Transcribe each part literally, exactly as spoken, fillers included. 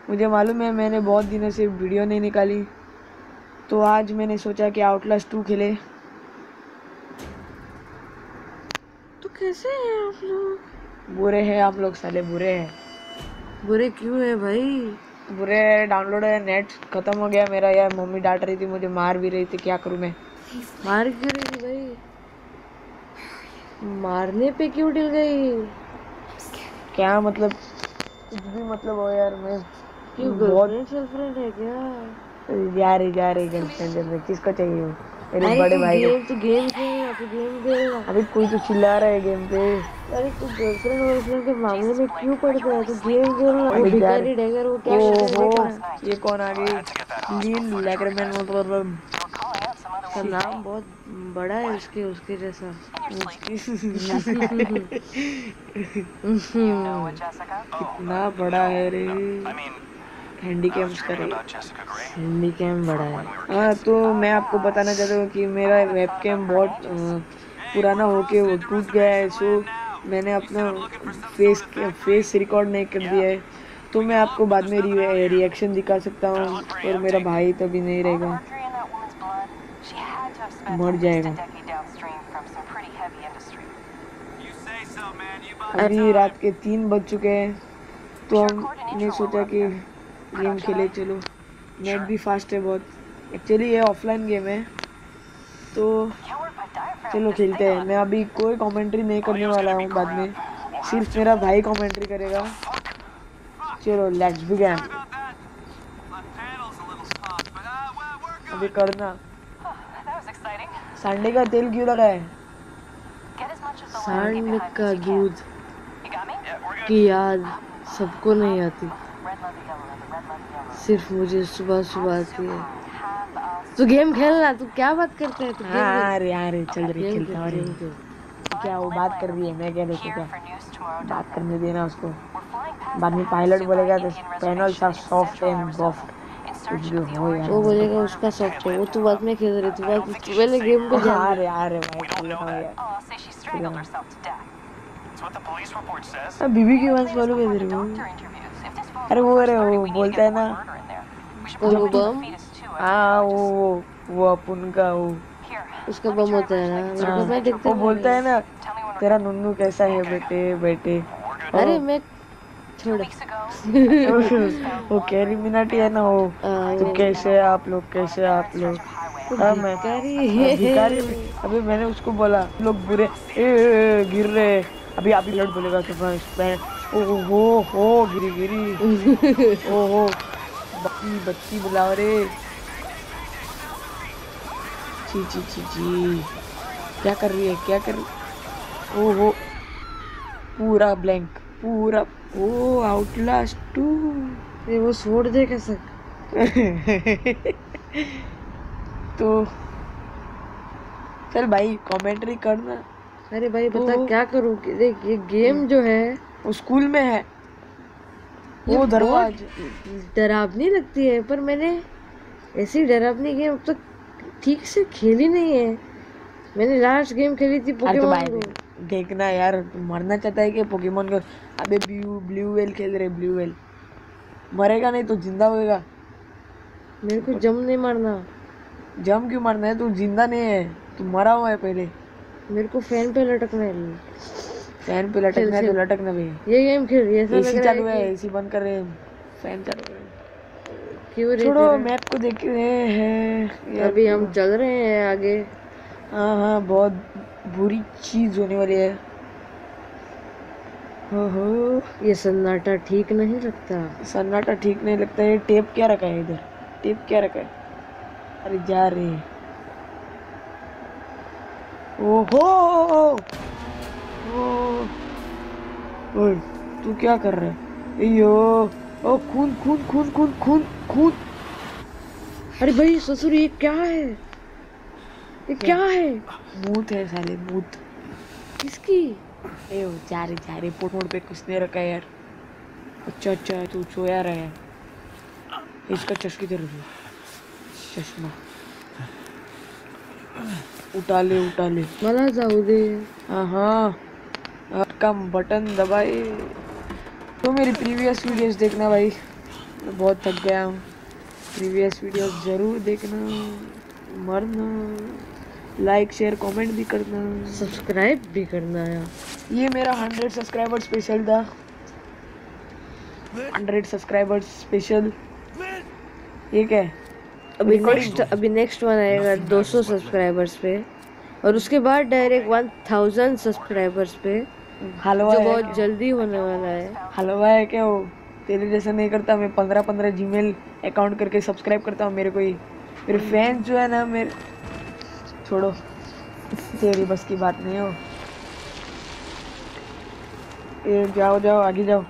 मुझे मालूम है मैंने बहुत दिनों से वीडियो नहीं निकाली, तो आज मैंने सोचा कि आउटलास्ट टू खेले। तो कैसे हैं आप लोग? बुरे हैं आप लोग, साले बुरे हैं। बुरे क्यों है भाई? बुरे डाउनलोड है, नेट खत्म हो गया मेरा यार। मम्मी डांट रही थी, मुझे मार भी रही थी, क्या करूँ मैं। मार क्यों रही थी भाई? मारने पे क्यों डिल गई? क्या मतलब, कुछ भी मतलब हो यार। मैं क्यों बहुत गर्लफ्रेंड गर्लफ्रेंड है क्या? यार यार गर्लफ्रेंड है, किसको चाहिए वो? मेरे अरे बड़े तू भाई को। गेम तू गेम खेलना तू गेम खेलना अभी कोई तो चिल्ला रहा है गेम पे। अरे तू गर्लफ्रेंड वर्लफ्रेंड के मामले में क्यों पड़ता है? तू गेम खेलना। वो अभी यार भिखारी डैगर वो क्या ओ करता है हो, देखना। ये कौन आ गई? लीन लेगरमैन मतलब उसका नाम बहुत बड़ा है उसके उसके जैसा। कितना बड़ा है रे। हैंडी कैम उसका रे, हैंडी कैम बड़ा है। हाँ। तो मैं आपको बताना चाहता हूँ कि मेरा वेबकैम बहुत अ, पुराना होके वो टूट गया है। सो मैंने अपना फेस फेस रिकॉर्ड नहीं कर दिया है, तो मैं आपको बाद में रि, रिएक्शन दिखा सकता हूँ। और मेरा भाई तभी नहीं रहेगा, मर जाएगा। अभी रात के तीन बज चुके हैं, तो हमने सोचा कि गेम खेले। चलो, नेट भी फास्ट है बहुत। एक्चुअली ये ऑफलाइन गेम है, तो चलो खेलते हैं। मैं अभी कोई कमेंट्री नहीं करने वाला हूँ बाद में, सिर्फ मेरा भाई कमेंट्री करेगा। चलो लेट्स बिगिन। अभी करना। संडे का तेल क्यों लगा है? सांड का दूध की याद सबको नहीं आती, सिर्फ मुझे सुबह सुबह आती है। तू गेम खेलना। तू क्या बात करते है? तू गेम हाँ खेल अरे यार चल रही, गेम खेलता खेल हूँ। गेम खेल। क्या वो बात कर रही है, मैं क्या देखूँ? क्या बात करने देना उसको। बाद में पायलट बोलेगा तो panels are soft and soft, कुछ भी हो यार। वो बोलेगा उसका सॉफ्ट है, वो तू बाद में खेल रही। तू बाद तू पहले गेम पे ध्यान दे। अरे अरे भाई खेल रहा हूँ यार। अब बीबी की आवाज मालूम है तेरे को? अरे वो अरे वो बोलता है ना, कौन वो जब तू, बम? हाँ वो वो वो अपन का वो, उसका बम होता है ना मेरे को, हाँ मैं देखता वो हूँ बोलता ना। है ना, तेरा नुन्नू कैसा है बेटे बेटे। अरे मैं छोड़। वो कैरी मिनाटी है ना वो, आ, तो वो कैसे है आप लोग, कैसे है आप लोग। वो हाँ मैं भिखारी हाँ, है। भिखारी भी। अभी मैंने उसको बोला लोग बुरे, ए, ए, ए, गिर रहे। अभी अभी लड़ बोलेगा तो मैं ओ हो हो गिरी गिरी ओ हो। बत्ती बत्ती बुलाओ रे। ची ची ची ची, क्या कर रही है, क्या कर रही? ओ हो, पूरा ब्लैंक पूरा। Oh Outlast two. ये वो छोड़ दे कैसे? तो चल भाई कमेंट्री करना। अरे भाई बता ओ, क्या करूँ? देख ये गेम जो है वो स्कूल में है ये वो बहुत दरवाज। डरावनी लगती है, पर मैंने ऐसी डरावनी गेम अब तक ठीक से खेली नहीं है। मैंने लास्ट गेम खेली थी अरे तो पोकेमॉन भाई को। देखना यार, तू मरना चाहता है कि पोकेमोन को? अबे ब्लू ब्लू वेल खेल रहे, ब्लू वेल। मरेगा नहीं तो जिंदा होएगा। मेरे को जम नहीं मारना। जम क्यों मरना है? तू जिंदा नहीं है, तू मरा हुआ है पहले। मेरे को फैन पे लटकना है। फैन पे खेल लटकना है तो खेल लटकना भी। ये गेम खेल। ऐसा लग एसी रहा है चालू है, कि एसी बंद कर रहे हैं, फैन चालू है। क्यों रे छोड़ो तेरा। मैप को देख रहे हैं यार। अभी हम चल रहे हैं आगे। हाँ हाँ बहुत बुरी चीज होने वाली है। हो हो, ये सन्नाटा ठीक नहीं लगता। सन्नाटा ठीक नहीं लगता है। टेप क्या रखा है इधर? टेप क्या रखा है? अरे जा रहे हैं। ओहो ओ, ओए तू क्या कर रहा है? यो ओ खून खून खून खून खून खून। अरे भाई ससुर ये क्या है? ये क्या है? मूत है साले, मूत। किसकी? ए वो जा रहे जा रहे पोटमोट पे किसने रखा है यार? अच्छा अच्छा तू सोया रहा है। इसका चश्मा किधर है? चश्मा उठा ले उठा ले। मला जाऊ दे। हाँ हाँ, का बटन दबाए। तो मेरी प्रीवियस वीडियोस देखना भाई, मैं बहुत थक गया हूँ। प्रीवियस वीडियो ज़रूर देखना, मरना, लाइक शेयर कमेंट भी करना, सब्सक्राइब भी करना है। ये मेरा हंड्रेड सब्सक्राइबर स्पेशल था। Hundred subscriber special. ये क्या है? अभी नेक्स्ट अभी नेक्स्ट वन आएगा दो सौ सब्सक्राइबर्स पे, और उसके बाद डायरेक्ट वन थाउजेंड सब्सक्राइबर्स पे, हलवा जो है बहुत क्या? जल्दी होने वाला है। हलवा है क्या वो? तेरे जैसा नहीं करता मैं। पंद्रह पंद्रह जीमेल अकाउंट करके सब्सक्राइब करता हूँ मेरे को ही। मेरे फैंस जो है ना, मेरे छोड़ो, तेरी बस की बात नहीं हो। ये जाओ जाओ आगे जाओ।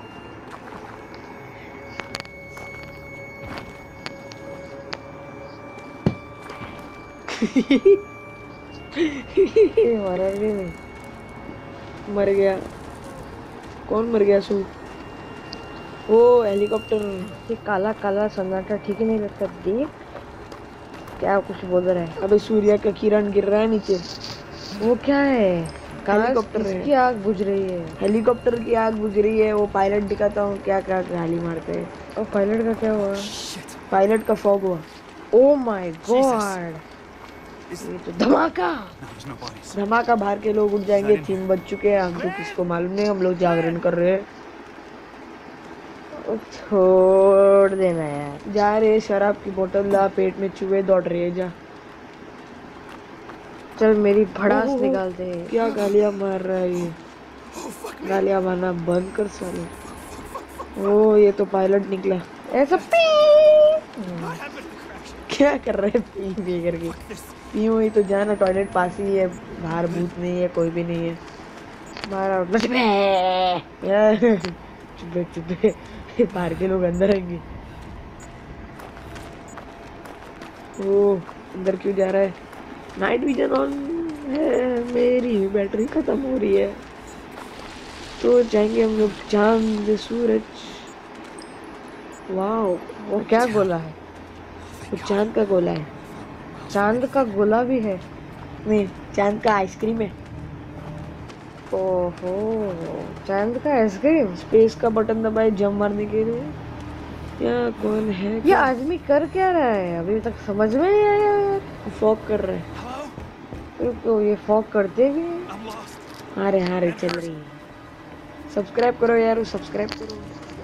ये हॉरर भी नहीं। मर गया। कौन मर गया? सू वो हेलीकॉप्टर। ये काला काला सन्नाटा ठीक ही नहीं लगता। देख क्या कुछ बोल रहा है। अबे सूर्य का किरण गिर रहा है नीचे। वो क्या है? हेलीकॉप्टर है। किसकी आग बुझ रही है? हेलीकॉप्टर की आग बुझ रही है। वो पायलट दिखाता हूँ क्या क्या गाली मारते हैं। और पायलट का क्या हुआ? पायलट का फॉग हुआ। ओ माय गॉड, ये तो धमाका। धमाका बाहर के लोग उठ जाएंगे। तीन बज चुके हैं, हमको किसको मालूम नहीं, हम लोग जागरण कर रहे हैं। छोड़ देना यार। जा रहे शराब की बोतल ला, पेट में चूहे दौड़ रहे हैं। जा चल मेरी भड़ास ओहो, निकालते हैं। क्या गालियां मार रहा है ये। गालियां मारना बंद कर साले। ओ ये तो पायलट निकला। ऐसा पी क्या कर रहे हैं पी पी करके? पी हुई तो जाना, टॉयलेट पास ही है, बाहर भूत नहीं है, कोई भी नहीं है। मारा यार चुप चुप, बाहर के लोग अंदर आएंगे। ओ अंदर क्यों जा रहा है? नाइट विजन ऑन है, मेरी बैटरी खत्म हो रही है, तो जाएंगे हम लोग चांद सूरज। वाओ, वो क्या गोला है? वो चांद का गोला है। चांद का गोला भी है? नहीं, चांद का आइसक्रीम है। ओहो, चांद का आइसक्रीम। स्पेस का बटन दबाए जंप मारने के लिए। क्या कौन है? ये आदमी कर क्या रहा है? अभी तक समझ में नहीं आया यार। फॉग कर रहा है। तो ये फॉग करते भी हैं? हाँ रे हाँ रे चल रही है। सब्सक्राइब करो यार, सब्सक्राइब करो।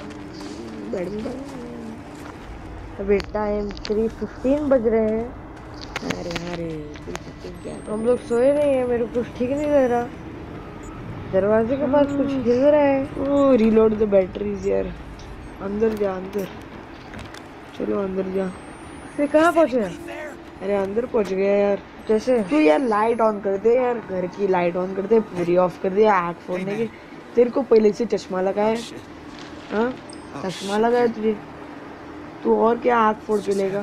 अभी टाइम थ्री फिफ्टीन बज रहे हैं। अरे अरे क्या हम लोग सोए नहीं है। मेरे को कुछ ठीक नहीं लग रहा। दरवाजे के पास कुछ हिल रहा है। ओ रीलोड द बैटरीज यार। अंदर जा अंदर, चलो अंदर जा। फिर कहाँ पहुँचे? अरे अंदर पहुंच गया यार। कैसे? तो यार लाइट ऑन कर दे यार, घर की लाइट ऑन कर दे, पूरी ऑफ कर दे। आँख फोड़ने की तेरे को पहले से चश्मा लगा है। हाँ चश्मा लगा है तुझे, तू और क्या आँख फोड़ के लेगा?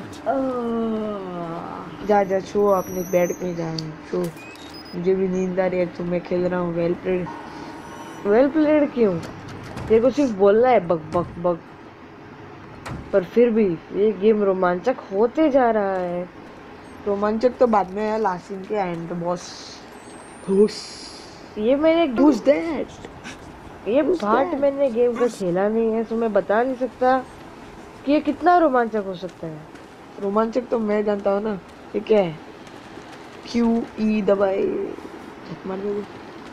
जा जा छो अपने बेड पे जा छो। मुझे भी नींद आ रही है, तो मैं खेल रहा हूँ। Well played. वेल प्लेड क्यों? तेरे को सिर्फ बोलना है बक बक बक, पर फिर भी ये गेम रोमांचक होते जा रहा है। रोमांचक तो बाद में है, लास्ट सीन के एंड बॉस। Who's ये मैंने who's that? ये Who's पार्ट that? मैंने गेम का खेला नहीं है, तो मैं बता नहीं सकता कि ये कितना रोमांचक हो सकता है। रोमांचक तो मैं जानता हूँ ना। ये क्या है? क्यू ई दबाए झक मार दे।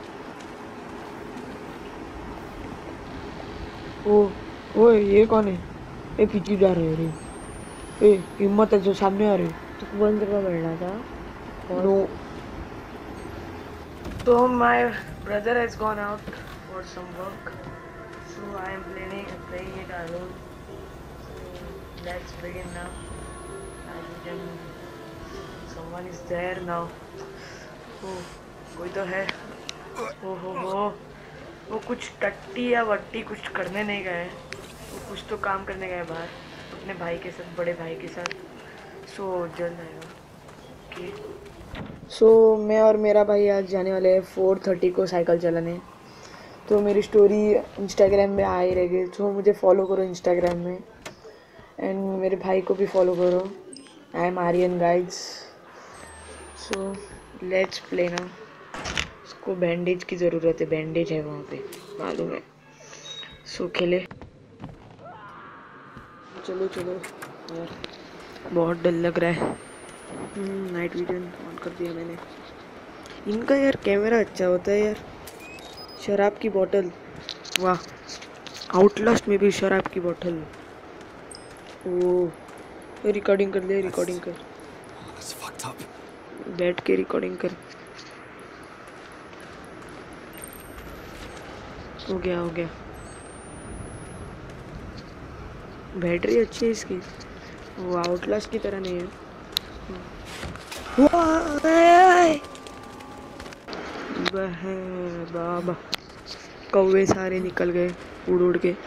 ओ ओ ये कौन है? ए पीछे जा रहे हैं रे। ए हिम्मत है जो सामने आ रहे। तो बंद का मिलना था। नो। तो my brother has gone out for some work, so I am playing playing it alone. So let's begin now. I can someone is there now. Oh कोई तो है। ओ हो हो, वो कुछ टट्टी या वट्टी कुछ करने नहीं गए, वो कुछ तो काम करने गए बाहर अपने भाई के साथ, बड़े भाई के साथ। सो जल्द आएगा। ओके सो मैं और मेरा भाई आज जाने वाले हैं फोर थर्टी को साइकिल चलाने। तो मेरी स्टोरी इंस्टाग्राम में आ ही रहेगी, तो मुझे फॉलो करो इंस्टाग्राम में, एंड मेरे भाई को भी फॉलो करो। I am Aryan guides. So let's play now. उसको बैंडेज की ज़रूरत है, बैंडेज है वहाँ पे, मालूम है। सो खेले। चलो चलो यार, बहुत डर लग रहा है। नाइट विजन ऑन कर दिया मैंने। इनका यार कैमरा अच्छा होता है यार। शराब की बोतल, वाह। आउटलास्ट में भी शराब की बोतल। ओ रिकॉर्डिंग कर ले, रिकॉर्डिंग कर, बैठ के रिकॉर्डिंग कर। हो गया हो गया। बैटरी अच्छी है इसकी, वो आउटलास्ट की तरह नहीं है। वह बाबा, कौवे सारे निकल गए उड़ उड़ के।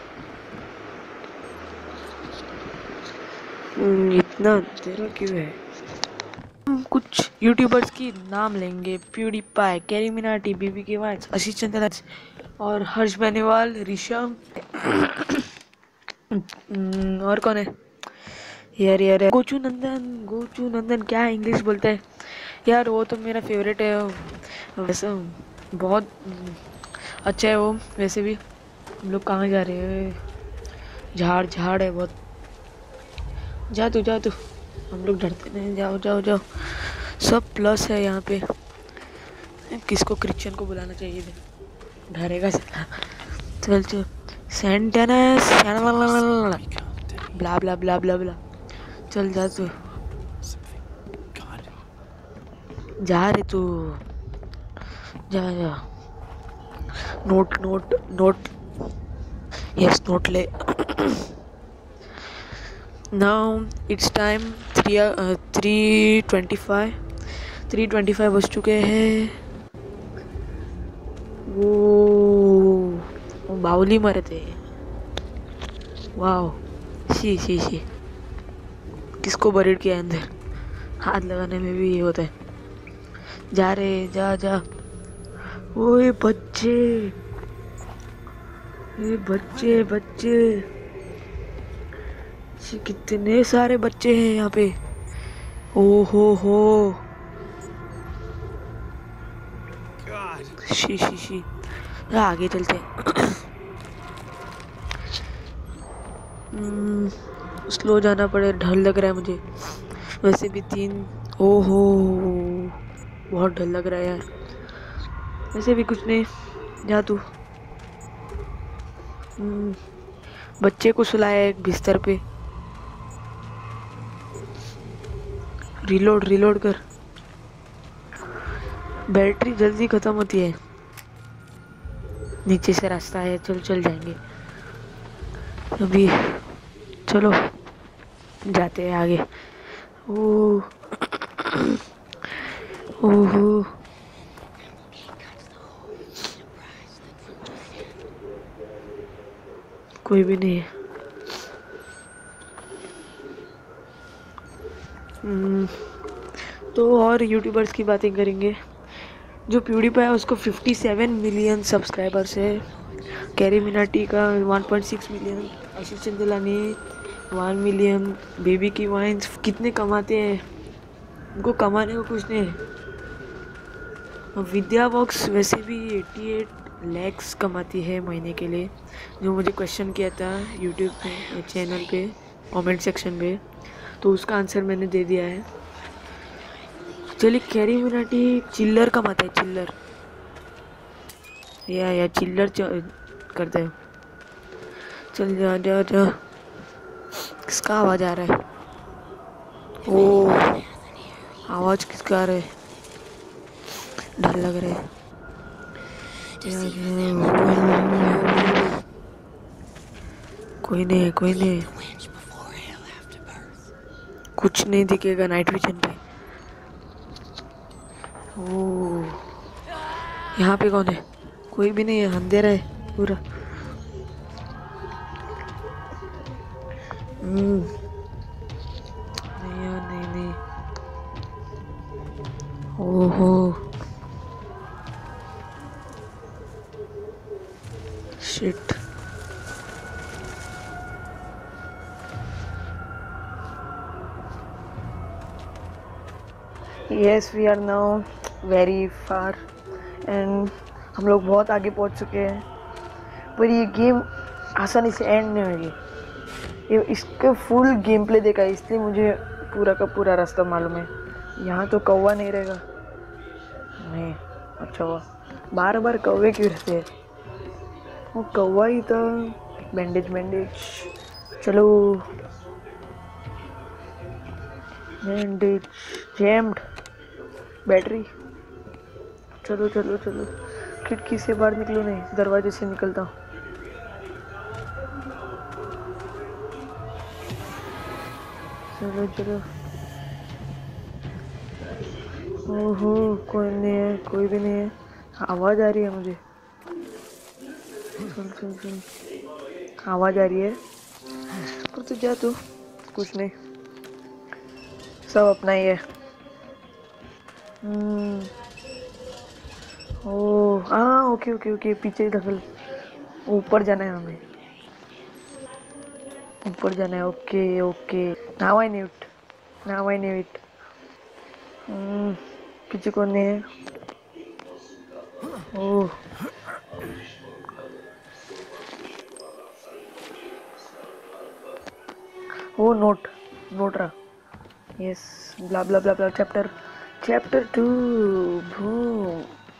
इतना अंधेरा क्यों है? हम कुछ यूट्यूबर्स की नाम लेंगे। प्यूडीपाई, कैरी मिनाटी, बीबी के वाइन्स, आशीष चंद्र और हर्ष बेनीवाल, ऋषभ। और कौन है यार? यार गोचू नंदन, गोचू नंदन क्या इंग्लिश बोलते हैं यार, वो तो मेरा फेवरेट है वैसे, बहुत अच्छा है वो। वैसे भी हम लोग कहाँ जा रहे हैं? झाड़ झाड़ है बहुत। जा तू जा तू, हम लोग डरते नहीं। जाओ जाओ जाओ, सब प्लस है यहाँ पे। किसको क्रिश्चियन को बुलाना चाहिए थे, डरेगा साला। चल चल, सेंटेनस ब्ला ब्ला ब्ला ब्ला ब्ला। चल जा तू, जा रे तू, जा जा। Note note note, yes note ले। Now it's time three three twenty five three twenty five बज चुके हैं। वो, वो बाउली मरे थे। वाह, शी शी शी। किसको बरीड किया अंदर? हाथ लगाने में भी ये होता है। जा रे, जा जा। ओए बच्चे, ये बच्चे बच्चे, कितने सारे बच्चे हैं यहाँ पे। ओ हो हो, शी शी शी। आगे चलते हैं। स्लो जाना पड़े, डर लग रहा है मुझे। वैसे भी तीन, ओहो बहुत डर लग रहा है यार। वैसे भी कुछ नहीं, जा तू। बच्चे को सुलाया एक बिस्तर पे। रिलोड रिलोड कर, बैटरी जल्दी खत्म होती है। नीचे से रास्ता है, चल चल जाएंगे अभी। चलो जाते हैं आगे। ओ ओहो, कोई भी नहीं है। तो और यूट्यूबर्स की बातें करेंगे। जो प्यूडीपाई है उसको सत्तावन मिलियन सब्सक्राइबर्स है। कैरी मिनाटी का एक पॉइंट छह million, Ashish Chanchlani one million, BB की वाइन्स कितने कमाते हैं? उनको कमाने को कुछ नहीं है। विद्या वॉक्स वैसे भी अट्ठासी लैक्स कमाती है महीने के लिए, जो मुझे क्वेश्चन किया था यूट्यूब पे, चैनल पे, कमेंट सेक्शन पे, तो उसका आंसर मैंने दे दिया है। चलिए, कैरी मिनाटी चिल्लर कमाता है, चिल्लर या या चिल्लर करता है। चल जा जा जा। किसका आवाज आ रहा है? ओ, आवाज किसका आ रहा है? डर लग रहा है। कोई नहीं है, कोई नहीं है। कुछ नहीं दिखेगा नाइट विजन पे। ओ, यहाँ पे कौन है? कोई भी नहीं है, अंधेरा है पूरा। हम्म, नहीं यार, नहीं नहीं। ओहो, shit. Yes, we are now very far and हम लोग बहुत आगे पहुंच चुके हैं, पर ये गेम आसानी से एंड नहीं होगी। ये इसके फुल गेम प्ले देखा है, इसलिए मुझे पूरा का पूरा रास्ता मालूम है। यहाँ तो कौवा नहीं रहेगा, नहीं। अच्छा हुआ, बार बार कौवे क्यों रहते हैं? वो कौवा ही था। बैंडेज बैंडेज, चलो। Bandage, jammed, battery. चलो चलो चलो, खिड़की से बाहर निकलो, नहीं दरवाजे से निकलता हूँ। चलो चलो। ओहो, कोई नहीं है, कोई भी नहीं है। आवाज आ रही है मुझे। चल चल चल, आवाज आ रही है। और तो जा तू, कुछ नहीं, सब अपना ही है। हम्म, ओ हाँ, ओके ओके ओके, पीछे ढकल, ऊपर जाना है हमें, ऊपर जाना है। Okay okay, now I knew it, now I knew it. पीछे कौन नहीं है? ओह, ओ नोट, नोट रहा। Yes, blah blah blah blah, chapter chapter two. Boom,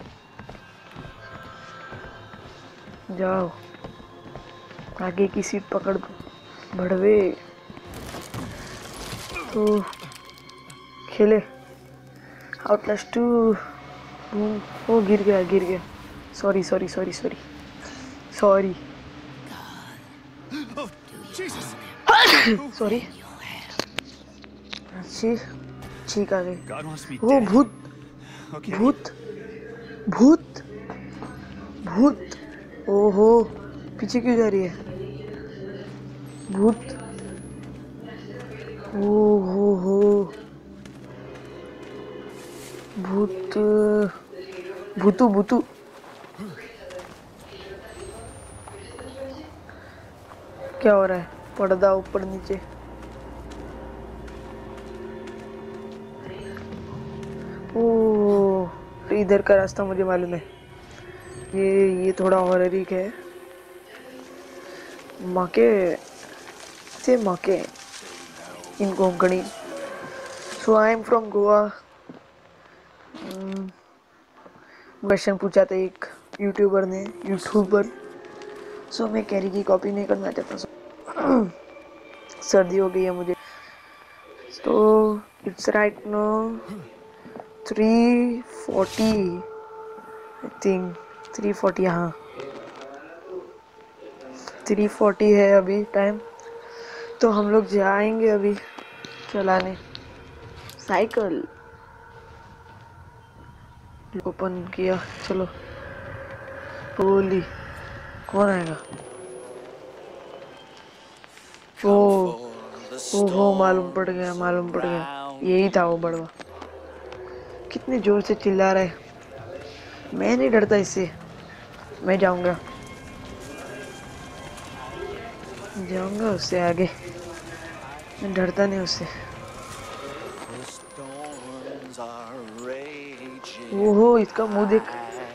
जाओ, आगे की सीट पकड़ बढ़वे। तो खेले आउटलास्ट टू। ओ गिर गया गिर गया, sorry sorry sorry sorry sorry sorry. अच्छी ठीक आ गई। ओ भूत भूत भूत भूत, ओहो, पीछे क्यों जा रही है? भूत, ओहो हो, भूत, भूतू भूतू। क्या हो रहा है? पर्दा ऊपर नीचे। ओ, इधर का रास्ता मुझे मालूम है। ये ये थोड़ा हॉररिक है। माके से माके in Konkani. So I am from Goa. Question पूछा था एक यूट्यूबर ने, यूट्यूबर। सो मैं कैरी की कॉपी नहीं करना चाहता। सर्दी हो गई है मुझे। तो it's right now three forty, I think three forty, हाँ थ्री फोर्टी है अभी टाइम। तो हम लोग जाएंगे अभी चलाने साइकिल। ओपन किया, चलो। होली, कौन आएगा? ओ ओहो, मालूम पड़ गया, मालूम पड़ गया, यही था वो बड़वा। कितने जोर से चिल्ला रहा है। मैं नहीं डरता इससे, मैं जाऊंगा जाऊंगा उससे आगे, मैं डरता नहीं उससे। ओहो, इसका मुंह देख।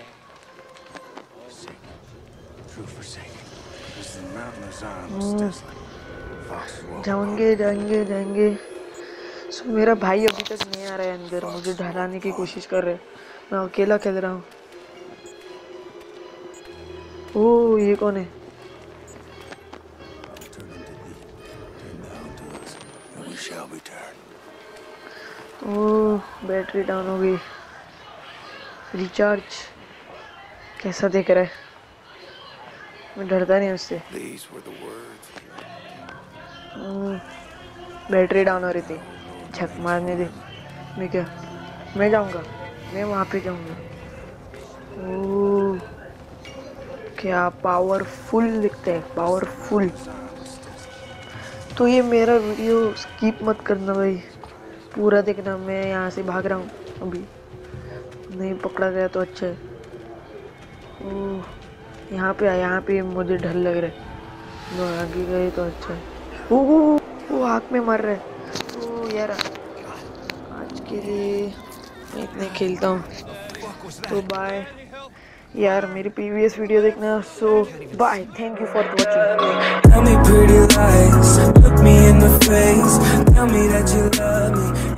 जाएंगे जाएंगे जाएंगे। सो मेरा भाई अभी तक नहीं आ रहा है अंदर, मुझे ढलाने की कोशिश कर रहे हैं। मैं अकेला खेल रहा हूँ। ओह, ये कौन है? ओह, बैटरी डाउन हो गई। रिचार्ज। कैसा देख रहा है? मैं डरता नहीं उससे। बैटरी डाउन हो रही थी, झक मारने दे। मैं क्या, मैं जाऊंगा, मैं वहाँ पे जाऊंगा। ओह, क्या पावरफुल दिखते हैं, पावरफुल। तो ये मेरा वीडियो स्किप मत करना भाई, पूरा देखना। मैं यहाँ से भाग रहा हूँ, अभी नहीं पकड़ा गया तो अच्छा है। ओह, यहाँ पे यहाँ पे मुझे डर लग रहा है, मैं आगे गए तो अच्छा है। ओह, वो हाथ में मार रहा है। ओह यार, आज के लिए मैं इतने खेलता हूँ, तो बाय। यार मेरी प्रीवियस वीडियो देखना। So bye, thank you for watching. Tell me pretty lies, look me in the face, tell me that you love me.